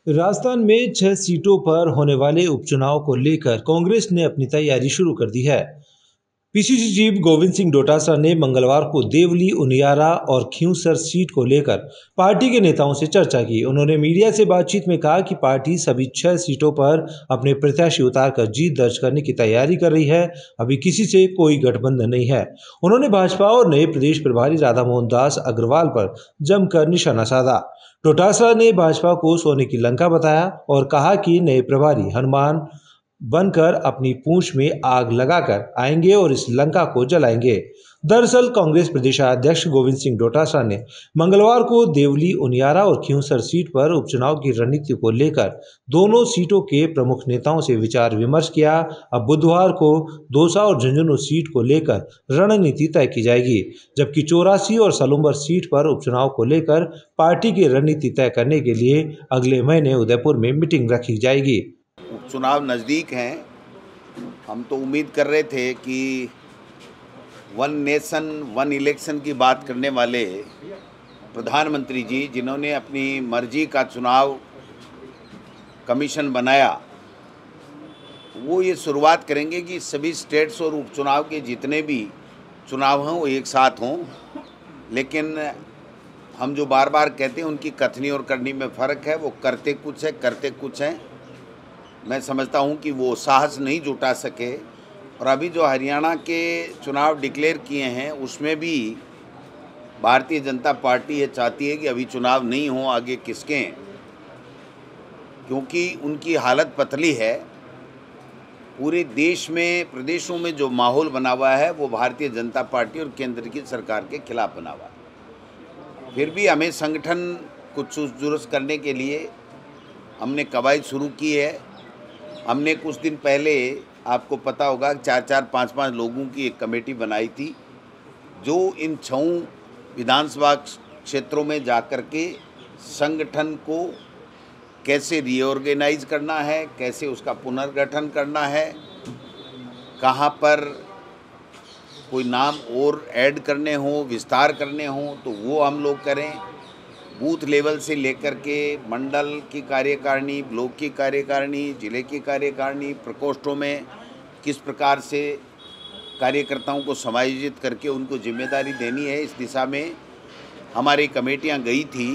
राजस्थान में 6 सीटों पर होने वाले उपचुनाव को लेकर कांग्रेस ने अपनी तैयारी शुरू कर दी है। पीसीसी चीफ गोविंद सिंह डोटासरा ने मंगलवार को देवली, उनियारा और खींवसर सीट को लेकर पार्टी के नेताओं से चर्चा की। उन्होंने मीडिया से बातचीत में कहा कि पार्टी सभी 6 सीटों पर अपने प्रत्याशी उतारकर जीत दर्ज करने की तैयारी कर रही है। अभी किसी से कोई गठबंधन नहीं है। उन्होंने भाजपा और नए प्रदेश प्रभारी राधा मोहन दास अग्रवाल पर जमकर निशाना साधा। डोटासरा ने भाजपा को सोने की लंका बताया और कहा कि नए प्रभारी हनुमान बनकर अपनी पूंछ में आग लगाकर आएंगे और इस लंका को जलाएंगे। दरअसल कांग्रेस प्रदेशाध्यक्ष गोविंद सिंह डोटासरा ने मंगलवार को देवली, उनियारा और खींवसर सीट पर उपचुनाव की रणनीति को लेकर दोनों सीटों के प्रमुख नेताओं से विचार विमर्श किया। अब बुधवार को दौसा और झुंझुनू सीट को लेकर रणनीति तय की जाएगी, जबकि 84 और सलूम्बर सीट पर उपचुनाव को लेकर पार्टी की रणनीति तय करने के लिए अगले महीने उदयपुर में मीटिंग रखी जाएगी। उपचुनाव नज़दीक हैं। हम तो उम्मीद कर रहे थे कि वन नेशन वन इलेक्शन की बात करने वाले प्रधानमंत्री जी, जिन्होंने अपनी मर्जी का चुनाव कमीशन बनाया, वो ये शुरुआत करेंगे कि सभी स्टेट्स और उपचुनाव के जितने भी चुनाव हों वो एक साथ हों। लेकिन हम जो बार बार कहते हैं उनकी कथनी और करनी में फ़र्क है। वो करते कुछ है, करते कुछ हैं। मैं समझता हूं कि वो साहस नहीं जुटा सके। और अभी जो हरियाणा के चुनाव डिक्लेयर किए हैं उसमें भी भारतीय जनता पार्टी ये चाहती है कि अभी चुनाव नहीं हो, आगे किसके, क्योंकि उनकी हालत पतली है। पूरे देश में, प्रदेशों में जो माहौल बना हुआ है वो भारतीय जनता पार्टी और केंद्र की सरकार के खिलाफ बना हुआ है। फिर भी हमें संगठन को चुस्त दुरुस्त करने के लिए हमने कवायद शुरू की है। हमने कुछ दिन पहले, आपको पता होगा, 4-4, 5-5 लोगों की एक कमेटी बनाई थी जो इन 6 विधानसभा क्षेत्रों में जाकर के संगठन को कैसे रीऑर्गेनाइज करना है, कैसे उसका पुनर्गठन करना है, कहाँ पर कोई नाम और ऐड करने हों, विस्तार करने हों तो वो हम लोग करें। बूथ लेवल से लेकर के मंडल की कार्यकारिणी, ब्लॉक की कार्यकारिणी, जिले की कार्यकारिणी, प्रकोष्ठों में किस प्रकार से कार्यकर्ताओं को समायोजित करके उनको जिम्मेदारी देनी है, इस दिशा में हमारी कमेटियां गई थी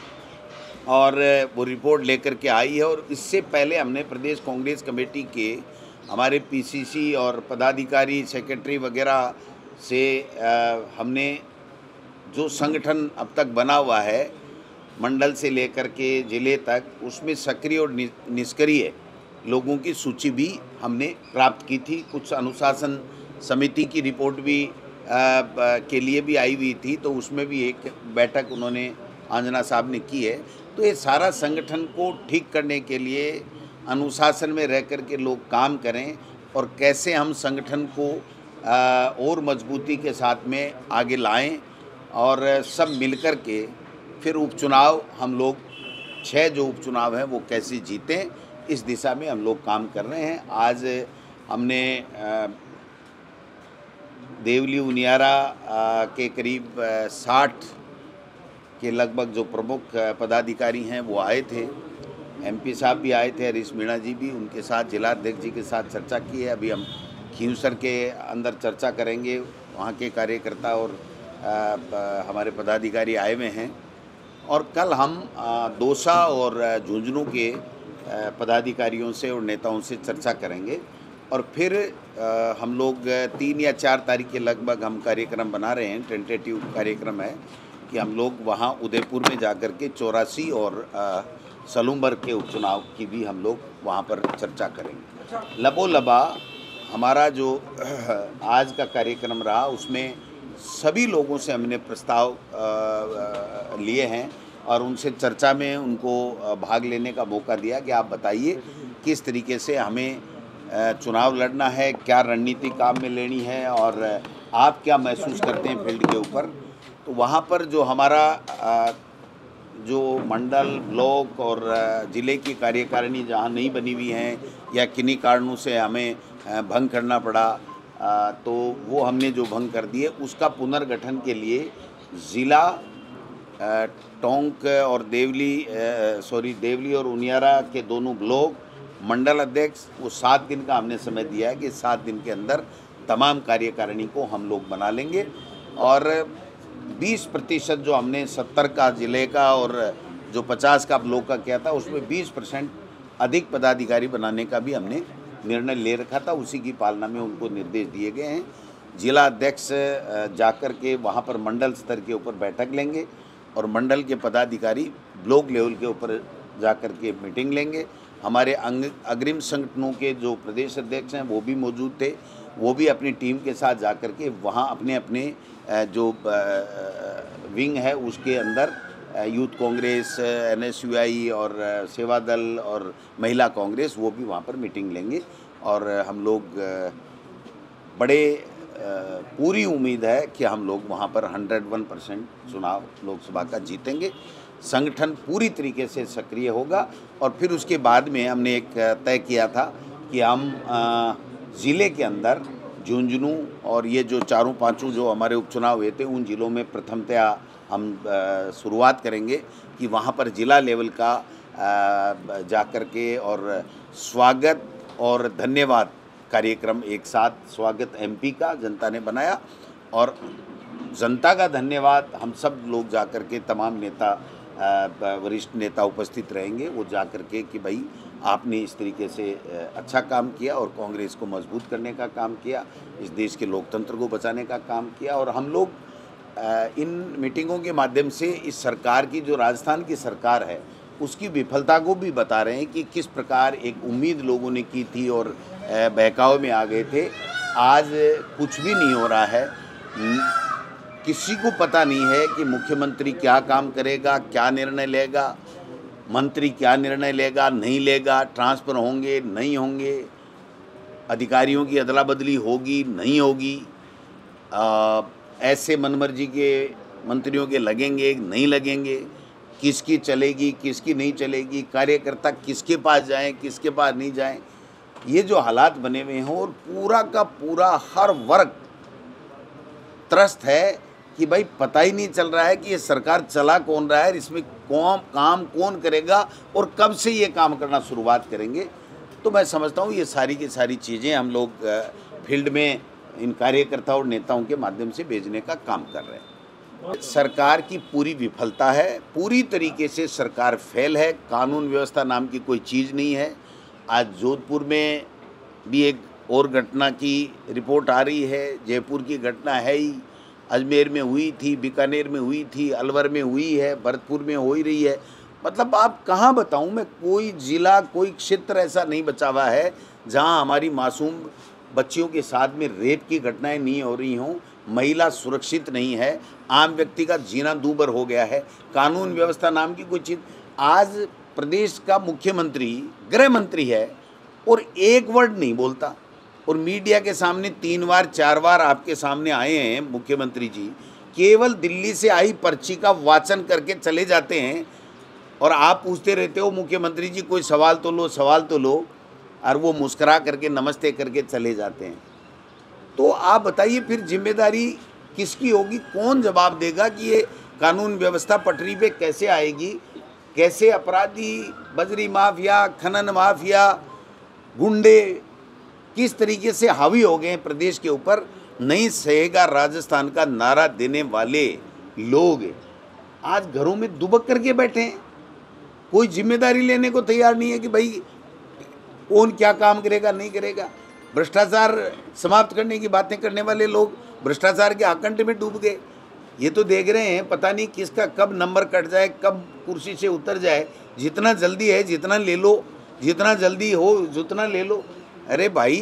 और वो रिपोर्ट लेकर के आई है। और इससे पहले हमने प्रदेश कांग्रेस कमेटी के हमारे पीसीसी और पदाधिकारी, सेक्रेटरी वगैरह से हमने जो संगठन अब तक बना हुआ है मंडल से लेकर के जिले तक, उसमें सक्रिय और निष्क्रिय लोगों की सूची भी हमने प्राप्त की थी। कुछ अनुशासन समिति की रिपोर्ट भी के लिए भी आई हुई थी, तो उसमें भी एक बैठक उन्होंने, अंजना साहब ने की है। तो ये सारा संगठन को ठीक करने के लिए अनुशासन में रह कर के लोग काम करें और कैसे हम संगठन को और मजबूती के साथ में आगे लाएं और सब मिलकर के फिर उपचुनाव हम लोग 6 जो उपचुनाव हैं वो कैसे जीतें, इस दिशा में हम लोग काम कर रहे हैं। आज हमने देवली, उनियारा के करीब 60 के लगभग जो प्रमुख पदाधिकारी हैं वो आए थे। एमपी साहब भी आए थे, हरीश मीणा जी भी, उनके साथ जिलाध्यक्ष जी के साथ चर्चा की है। अभी हम खींवसर के अंदर चर्चा करेंगे, वहाँ के कार्यकर्ता और हमारे पदाधिकारी आए हुए हैं। और कल हम दौसा और झुंझुनू के पदाधिकारियों से और नेताओं से चर्चा करेंगे और फिर हम लोग 3 या 4 तारीख के लगभग हम कार्यक्रम बना रहे हैं। टेंटेटिव कार्यक्रम है कि हम लोग वहाँ उदयपुर में जाकर के 84 और सलूम्बर के उपचुनाव की भी हम लोग वहाँ पर चर्चा करेंगे। लबोलबा हमारा जो आज का कार्यक्रम रहा उसमें सभी लोगों से हमने प्रस्ताव लिए हैं और उनसे चर्चा में उनको भाग लेने का मौका दिया कि आप बताइए किस तरीके से हमें चुनाव लड़ना है, क्या रणनीति काम में लेनी है और आप क्या महसूस करते हैं फील्ड के ऊपर। तो वहाँ पर जो हमारा जो मंडल, ब्लॉक और ज़िले की कार्यकारिणी जहाँ नहीं बनी हुई हैं या किन्हीं कारणों से हमें भंग करना पड़ा, तो वो हमने जो भंग कर दिए उसका पुनर्गठन के लिए ज़िला टोंक और देवली और उनियारा के दोनों ब्लॉक मंडल अध्यक्ष, वो 7 दिन का हमने समय दिया है कि 7 दिन के अंदर तमाम कार्यकारिणी को हम लोग बना लेंगे। और 20% जो हमने 70 का जिले का और जो 50 का ब्लॉक का किया था, उसमें 20% अधिक पदाधिकारी बनाने का भी हमने निर्णय ले रखा था। उसी की पालना में उनको निर्देश दिए गए हैं। जिला अध्यक्ष जाकर के वहाँ पर मंडल स्तर के ऊपर बैठक लेंगे और मंडल के पदाधिकारी ब्लॉक लेवल के ऊपर जाकर के मीटिंग लेंगे। हमारे अग्रिम संगठनों के जो प्रदेश अध्यक्ष हैं वो भी मौजूद थे, वो भी अपनी टीम के साथ जाकर के वहाँ अपने अपने जो विंग है उसके अंदर यूथ कांग्रेस, NSUI और सेवा दल और महिला कांग्रेस, वो भी वहाँ पर मीटिंग लेंगे। और हम लोग बड़े पूरी उम्मीद है कि हम लोग वहाँ पर 101% चुनाव लोकसभा का जीतेंगे। संगठन पूरी तरीके से सक्रिय होगा। और फिर उसके बाद में हमने एक तय किया था कि हम ज़िले के अंदर झुंझुनू और ये जो 4-5 जो हमारे उपचुनाव हुए थे, उन ज़िलों में प्रथमतया हम शुरुआत करेंगे कि वहाँ पर ज़िला लेवल का जाकर के और स्वागत और धन्यवाद कार्यक्रम एक साथ, स्वागत MP का जनता ने बनाया और जनता का धन्यवाद हम सब लोग जाकर के तमाम नेता, वरिष्ठ नेता उपस्थित रहेंगे। वो जाकर के कि भाई आपने इस तरीके से अच्छा काम किया और कांग्रेस को मजबूत करने का काम किया, इस देश के लोकतंत्र को बचाने का काम किया। और हम लोग इन मीटिंगों के माध्यम से इस सरकार की, जो राजस्थान की सरकार है, उसकी विफलता को भी बता रहे हैं कि किस प्रकार एक उम्मीद लोगों ने की थी और बहकावे में आ गए थे। आज कुछ भी नहीं हो रहा है। किसी को पता नहीं है कि मुख्यमंत्री क्या काम करेगा, क्या निर्णय लेगा, मंत्री क्या निर्णय लेगा, नहीं लेगा, ट्रांसफ़र होंगे, नहीं होंगे, अधिकारियों की अदला बदली होगी, नहीं होगी, ऐसे मनमर्जी के मंत्रियों के लगेंगे, नहीं लगेंगे, किसकी चलेगी, किसकी नहीं चलेगी, कार्यकर्ता किसके पास जाएं, किसके पास नहीं जाएं, ये जो हालात बने हुए हैं। और पूरा का पूरा हर वर्ग त्रस्त है कि भाई पता ही नहीं चल रहा है कि ये सरकार चला कौन रहा है, इसमें काम कौन करेगा और कब से ये काम करना शुरुआत करेंगे। तो मैं समझता हूँ ये सारी की सारी चीज़ें हम लोग फील्ड में इन कार्यकर्ताओं और नेताओं के माध्यम से भेजने का काम कर रहे हैं। सरकार की पूरी विफलता है, पूरी तरीके से सरकार फेल है। कानून व्यवस्था नाम की कोई चीज़ नहीं है। आज जोधपुर में भी एक और घटना की रिपोर्ट आ रही है, जयपुर की घटना है ही, अजमेर में हुई थी, बीकानेर में हुई थी, अलवर में हुई है, भरतपुर में हो ही रही है। मतलब आप कहाँ बताऊँ मैं, कोई ज़िला, कोई क्षेत्र ऐसा नहीं बचा हुआ है जहाँ हमारी मासूम बच्चियों के साथ में रेप की घटनाएं नहीं हो रही हों, महिला सुरक्षित नहीं है, आम व्यक्ति का जीना दूभर हो गया है, कानून व्यवस्था नाम की कोई चीज़। आज प्रदेश का मुख्यमंत्री गृह मंत्री है और एक वर्ड नहीं बोलता, और मीडिया के सामने 3 बार 4 बार आपके सामने आए हैं मुख्यमंत्री जी, केवल दिल्ली से आई पर्ची का वाचन करके चले जाते हैं। और आप पूछते रहते हो मुख्यमंत्री जी कोई सवाल तो लो, सवाल तो लो, और वो मुस्करा करके नमस्ते करके चले जाते हैं। तो आप बताइए फिर जिम्मेदारी किसकी होगी, कौन जवाब देगा कि ये कानून व्यवस्था पटरी पे कैसे आएगी, कैसे अपराधी, बजरी माफिया, खनन माफिया, गुंडे किस तरीके से हावी हो गए हैं प्रदेश के ऊपर। नहीं सहेगा राजस्थान का नारा देने वाले लोग आज घरों में दुबक करके बैठे हैं, कोई जिम्मेदारी लेने को तैयार नहीं है कि भाई कौन क्या काम करेगा, नहीं करेगा। भ्रष्टाचार समाप्त करने की बातें करने वाले लोग भ्रष्टाचार के आकंठ में डूब गए। ये तो देख रहे हैं, पता नहीं किसका कब नंबर कट जाए, कब कुर्सी से उतर जाए। जितना जल्दी है जितना ले लो, जितना जल्दी हो जितना ले लो। अरे भाई,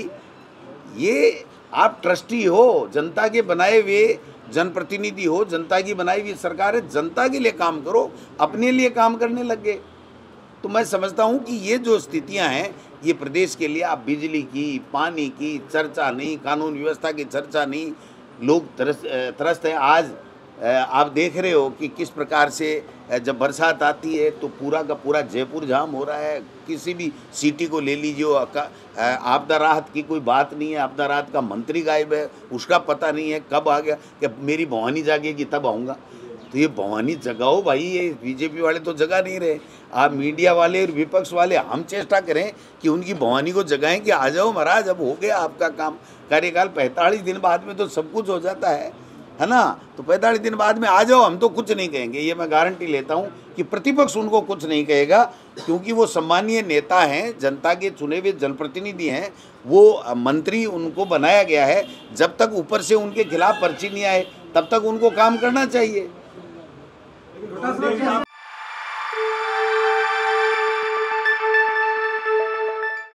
ये आप ट्रस्टी हो, जनता के बनाए हुए जनप्रतिनिधि हो, जनता की बनाई हुई सरकार है, जनता के लिए काम करो, अपने लिए काम करने लग गए। तो मैं समझता हूँ कि ये जो स्थितियाँ हैं, ये प्रदेश के लिए, आप बिजली की, पानी की चर्चा नहीं, कानून व्यवस्था की चर्चा नहीं, लोग त्रस्त हैं। आज आप देख रहे हो कि किस प्रकार से जब बरसात आती है तो पूरा का पूरा जयपुर जाम हो रहा है। किसी भी सिटी को ले लीजिए, आपदा राहत की कोई बात नहीं है, आपदा राहत का मंत्री गायब है, उसका पता नहीं है कब आ गया, कि मेरी भवानी जागेगी तब आऊँगा। तो ये भवानी जगाओ भाई, ये बीजेपी वाले तो जगा नहीं रहे। आप मीडिया वाले और विपक्ष वाले हम चेष्टा करें कि उनकी भवानी को जगाएं कि आ जाओ महाराज, अब हो गया आपका काम। कार्यकाल 45 दिन बाद में तो सब कुछ हो जाता है ना। तो 45 दिन बाद में आ जाओ, हम तो कुछ नहीं कहेंगे, ये मैं गारंटी लेता हूँ कि प्रतिपक्ष उनको कुछ नहीं कहेगा, क्योंकि वो सम्मानीय नेता हैं, जनता के चुने हुए जनप्रतिनिधि हैं, वो मंत्री उनको बनाया गया है। जब तक ऊपर से उनके खिलाफ पर्ची नहीं आए तब तक उनको काम करना चाहिए।